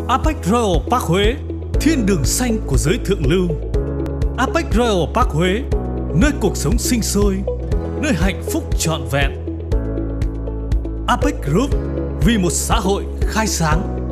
Apex Royal Park Huế, thiên đường xanh của giới thượng lưu. Apex Royal Park Huế, nơi cuộc sống sinh sôi, nơi hạnh phúc trọn vẹn. Apex Group, vì một xã hội khai sáng.